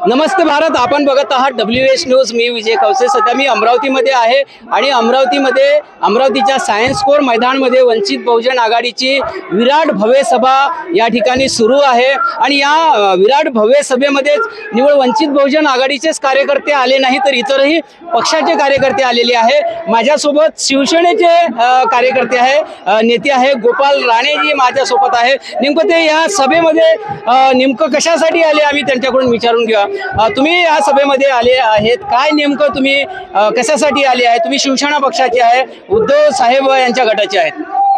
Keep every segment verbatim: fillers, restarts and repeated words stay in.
नमस्ते भारत, आपण बघत आहात डब्ल्यू एच न्यूज। मी विजय कवसे। सध्या मी अमरावतीमध्ये आहे आणि अमरावतीमध्ये अमरावतीच्या सायन्स कोर मैदानमध्ये वंचित बहुजन आघाडीची विराट भव्य सभा या ठिकाणी सुरू आहे आणि या विराट भव्य सभेमध्ये निवळ वंचित बहुजन आघाडीचेच कार्यकर्ते आले नाही तर इतरही पक्षाचे कार्यकर्ते आलेले आहे। माझ्यासोबत शिवसेनेचे कार्यकर्ते आहे, नेते आहे गोपाल राणेजी माझ्यासोबत आहे। नेमकं ते या सभेमध्ये नेमकं कशासाठी आले आम्ही त्यांच्याकडून विचारून घेऊया। तुम्ही या सभेमध्ये आले आहेत, काय नेमकं तुम्ही कशासाठी आले आहे? तुम्ही शिवसेना पक्षाचे आहे, उद्धव साहेब यांच्या गटाचे आहेत।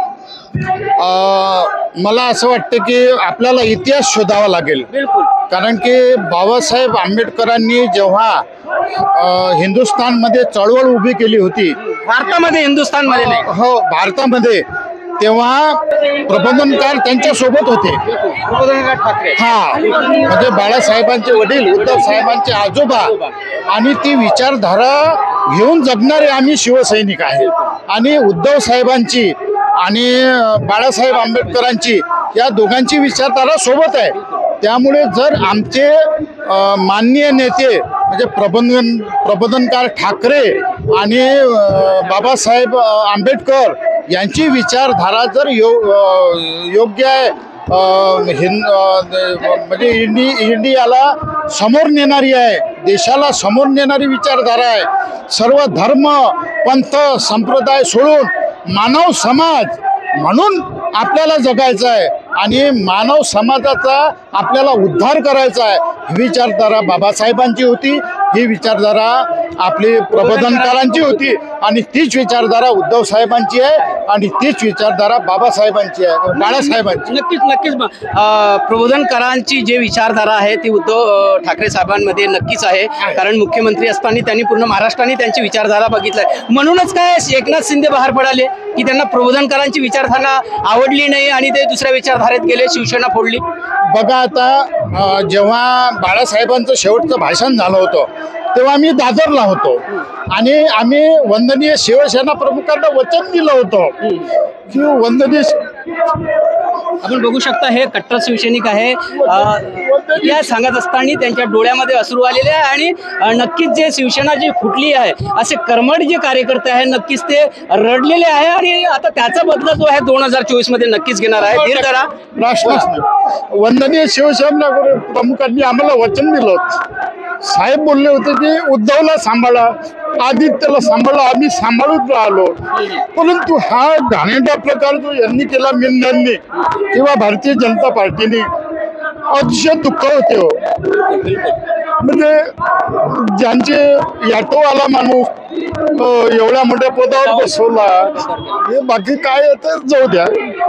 मला असं वाटतं की आपल्याला इतिहास शोधावा लागेल। बिलकुल, कारण की बाबासाहेब आंबेडकरांनी जेव्हा हिंदुस्थानमध्ये चळवळ उभी केली होती, भारतामध्ये हिंदुस्थानमध्ये नाही, हो भारतामध्ये, तेव्हा प्रबोधनकार त्यांच्या सोबत होते। प्रबोधनकार ठाकरे, हा म्हणजे बाळासाहेबांचे वडील, उद्धव साहेबांचे आजोबा, आणि ती विचारधारा घेऊन जगणारे आम्ही शिवसैनिक आहे। आणि उद्धव साहेबांची आणि बाळासाहेब आंबेडकरांची या दोघांची विचारधारा सोबत आहे। त्यामुळे जर आमचे माननीय नेते म्हणजे प्रबोधन प्रबोधनकार ठाकरे आणि बाबासाहेब आंबेडकर यांची विचारधारा जर यो योग्य आहे, हिंद म्हणजे इंडि इंडियाला समोर नेणारी आहे, देशाला समोर नेणारी विचारधारा आहे, सर्व धर्म पंथ संप्रदाय सोडून मानव समाज म्हणून आपल्याला जगायचं आहे आणि मानव समाजाचा आपल्याला उद्धार करायचा आहे, ही विचारधारा बाबासाहेबांची होती, ही विचारधारा आपली प्रबोधनकारांची होती आणि तीच विचारधारा उद्धव साहेबांची आहे आणि तीच विचारधारा बाबासाहेबांची आहे, बाळासाहेबांची। नक्कीच नक्कीच प्रबोधनकारांची जी विचारधारा आहे ती उद्धव ठाकरे साहेबांमध्ये नक्कीच आहे, कारण मुख्यमंत्री असताना त्यांनी पूर्ण महाराष्ट्राने त्यांची विचारधारा बघितलाय। म्हणूनच काय एकनाथ शिंदे बाहेर पडाले की त्यांना प्रबोधनकारांची विचारधारा आवडली नाही आणि ते दुसऱ्या विचारधारेत गेले, शिवसेना फोडली। बघा आता जेव्हा बाळासाहेबांचं शेवटचं भाषण झालं होतं तेव्हा आम्ही दादरला होतो आणि आम्ही वंदनीय शिवसेना प्रमुखांना वचन दिलं होतं की वंदनीय, आपण बघू शकता हे कट्टर शिवसैनिक आहे, या सांगत असताना त्यांच्या डोळ्यामध्ये अश्रू आलेले आहे आणि नक्कीच जे शिवसेना जी फुटली आहे असे कर्मठ जे कार्यकर्ते आहे नक्कीच ते रडलेले आहे आणि आता त्याचा बदला जो आहे दोन हजार चोवीस मध्ये नक्कीच घेणार आहे। धीर धरा, राष्ट्र वंदनीय शिवसेना प्रमुखांनी आम्हाला वचन दिलं होतं, साहेब बोलले होते की उद्धवला सांभाळा, आदित्यला सांभाळा, आम्ही सांभाळून राहिलो, परंतु हा घाणेरडा प्रकार जो यांनी केला मिंदांनी किंवा भारतीय जनता पार्टीने, अतिशय दुःख होते हो। म्हणजे ज्यांचे ऑटोवाला माणूस एवढ्या मोठ्या पदावर बसवला, हे बाकी काय तर जाऊ द्या।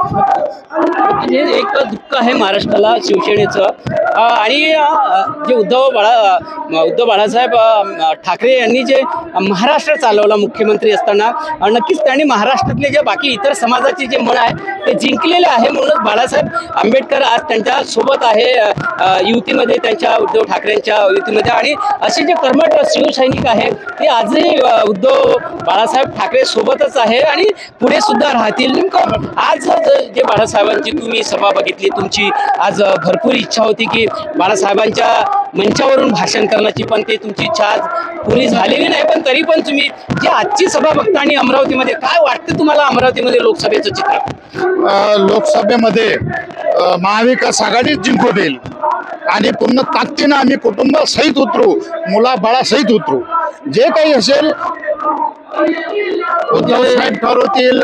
हे एक दुःख आहे महाराष्ट्राला शिवसेनेचं आणि जे उद्धव बाळा उद्धव बाळासाहेब ठाकरे यांनी जे महाराष्ट्र चालवला मुख्यमंत्री असताना, नक्कीच त्यांनी महाराष्ट्रातले जे बाकी इतर समाजाचे जे मन आहे ते जिंकलेले आहे। म्हणूनच बाळासाहेब आंबेडकर आज त्यांच्या सोबत आहे युतीमध्ये, त्यांच्या उद्धव ठाकरेंच्या युतीमध्ये, आणि असे जे कर्मठ शिवसैनिक आहे ते आजही उद्धव बाळासाहेब ठाकरे सोबतच आहे आणि पुढे सुद्धा राहतील। नेमकं आज जे बाळासाहेबांची तुम्ही सभा बघितली, तुमची आज भरपूर इच्छा होती की बाळासाहेबांच्या मंचावरून भाषण करण्याची, पण ते तुमची इच्छा आज पुरी झालेली नाही, पण तरी पण तुम्ही जी आजची सभा बघता आणि अमरावतीमध्ये काय वाटतं तुम्हाला अमरावतीमध्ये लोकसभेचं चित्र? लोकसभेमध्ये महाविकास आघाडीच जिंकून येईल आणि पूर्ण ताकदीनं आम्ही कुटुंबासहित उतरू, मुला बाळासहित उतरू, जे काही असेल उद्धव साहेब ठरवतील,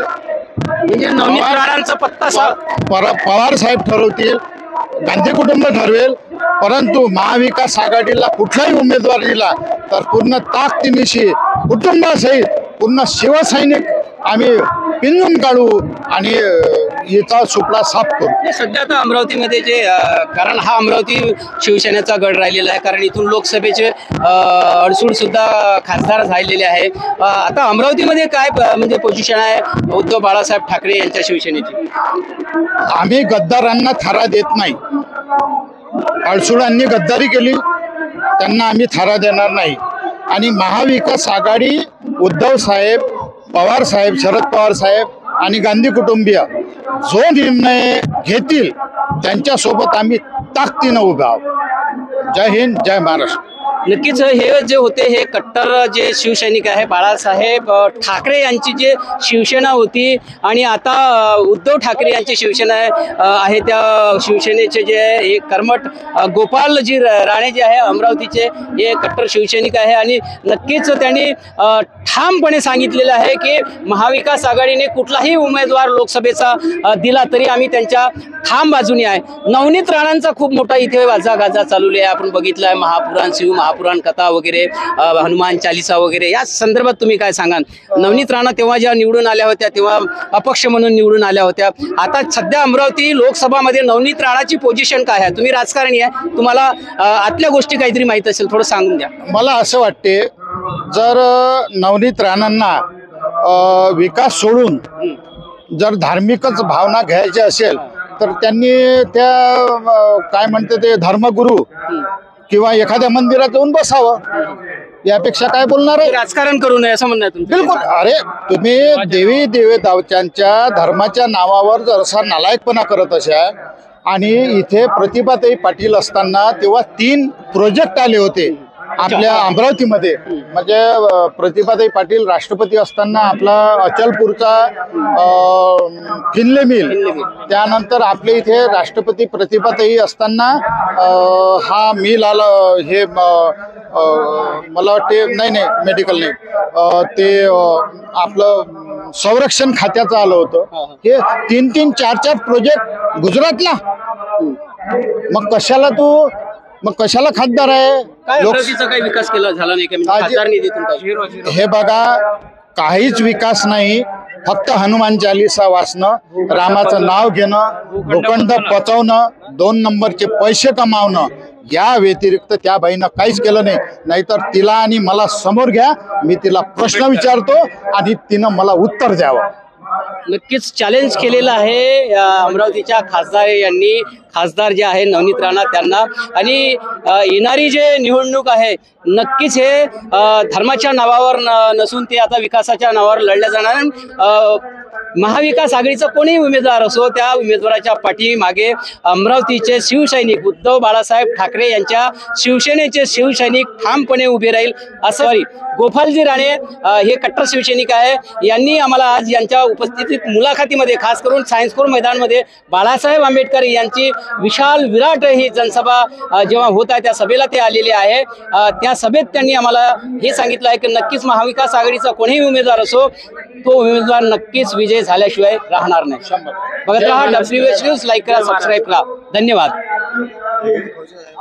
पत्ता पवार साहेब ठरवतील, गांधी कुटुंब ठरवेल, परंतु महाविकास आघाडीला कुठलाही उमेदवार दिला तर पूर्ण ताकदीनिशी कुटुंबासहित पूर्ण शिवसैनिक आम्ही पिंजून काढू आणि याचा सुपडा साफ करू। सध्या आता अमरावतीमध्ये जे कारण हा अमरावती शिवसेनेचा गड राहिलेला आहे, कारण इथून लोकसभेचे अडसूळ सुद्धा खासदार राहिलेले आहे। आता अमरावतीमध्ये काय म्हणजे पोझिशन आहे उद्धव बाळासाहेब ठाकरे यांच्या शिवसेनेची? आम्ही गद्दारांना थारा देत नाही, अडसूळांनी गद्दारी केली त्यांना आम्ही थारा देणार नाही आणि महाविकास आघाडी उद्धव साहेब, पवार साहेब, शरद पवार साहेब आणि गांधी कुटुंबीय जो निर्णय घेतील त्यांच्यासोबत आम्ही ताकदीनं उभा आहोत। जय हिंद, जय महाराष्ट्र. नक्कीच हे जे होते हे कट्टर जे शिवसैनिक आहे बाळासाहेब अ, ठाकरे यांची जे शिवसेना होती आणि आता अ, उद्धव ठाकरे यांची शिवसेना आहे, अ, आहे त्या शिवसेनेचे जे आहे हे कर्मठ अ, गोपालजी र- राणे जे आहे अमरावतीचे हे कट्टर शिवसैनिक आहे आणि नक्कीच त्यांनी अ, ठामपणे सांगितलेलं आहे की महाविकास आघाडीने कुठलाही उमेदवार लोकसभेचा अ, दिला तरी आम्ही त्यांच्या ठाम बाजूने आहे. नवनीत राणांचा खूप मोठा इथे वाजागाजा चालू आहे. आपण बघितलं आहे महापुराण शिव महापुराण कथा वगैरे, अ, हनुमान चालिसा वगैरे या संदर्भात तुम्ही काय सांगाल? नवनीत राणा तेव्हा जेव्हा निवडून आल्या होत्या तेव्हा अपक्ष म्हणून निवडून आल्या होत्या. आता सध्या अमरावती लोकसभामध्ये नवनीत राणाची पोझिशन काय आहे? तुम्ही राजकारणी आहे, तुम्हाला अ, आतल्या गोष्टी काहीतरी माहित असेल, थोडं सांगून द्या. मला असं वाटते जर अ, नवनीत राणांना अ, विकास सोडून जर धार्मिकच भावना घ्यायची असेल तर त्यांनी त्या अ, काय म्हणते ते धर्मगुरू किंवा एखाद्या मंदिरात जाऊन बसावं. यापेक्षा काय बोलणार आहे? राजकारण करू नये असं म्हणणं आहे तुमचं? बिलकुल. अरे तुम्ही देवी देवतांच्या धर्माच्या नावावर जर असा नालायकपणा करत असाल आणि इथे प्रतिभाताई पाटील असताना तेव्हा तीन प्रोजेक्ट आले होते आपल्या अमरावतीमध्ये. म्हणजे अ, प्रतिभाताई पाटील राष्ट्रपती असताना आपला अचलपूरचा अ, फिनले मिल, त्यानंतर आपल्या इथे राष्ट्रपती प्रतिभाताई असताना अ, हा मिल आला हे अ, अ, मला वाटते नाही नाही मेडिकल नाही अ, ते अ, आपलं संरक्षण खात्याचं आलं होतं. हे तीन तीन चार चार प्रोजेक्ट गुजरातला. मग कशाला तू मग कशाला खासदार आहे? काय लोक अमरावतीचा काही विकास केला झाला नाही का? म्हणजे आज- खासदार निधीतून काय? हे बघा, काहीच विकास नाही. फक्त हनुमान चालिसा वाचणं, रामाचं नाव घेणं, भूखंड पचवणं, दोन नंबरचे पैसे कमावणं, या व्यतिरिक्त त्या बाईनं काहीच केलं नाही. नाहीतर तिला आणि मला समोर घ्या, मी तिला प्रश्न विचारतो आणि तिनं मला उत्तर द्यावं. नक्कीच चॅलेंज केलेलं आहे अ, अमरावतीच्या खासदार यांनी, खासदार जे आहे नवनीत राणा त्यांना. आणि अ, येणारी जे निवडणूक आहे नक्कीच हे अ, धर्माच्या नावावर न- नसून ते आता विकासाच्या नावावर लढल्या जाणार आहे. अ, महाविकास आघाडीचा कोणीही उमेदवार असो त्या उमेदवाराच्या पाठीमागे अमरावतीचे शिवसैनिक उद्धव बाळासाहेब ठाकरे यांच्या शिवसेनेचे शिवसैनिक ठामपणे उभे राहील असं सॉरी गोपालजी राणे अ, हे कट्टर शिवसैनिक आहे. यांनी आम्हाला आज यांच्या उपस्थितीत मुलाखतीमध्ये खास करून सायन्स कोर मैदानमध्ये बाळासाहेब आंबेडकर यांची विशाल विराट ही जनसभा अ, जेव्हा होत आहे त्या सभेला ते आलेले आहे. अ, त्या सभेत त्यांनी आम्हाला हे सांगितलं आहे की नक्कीच महाविकास आघाडीचा कोणीही उमेदवार असो तो उमेदवार नक्कीच विजय झाल्याशिवाय राहणार नाही. बघत राहा डब्ल्यू एच न्यूज, लाईक करा, सबस्क्राईब करा. धन्यवाद.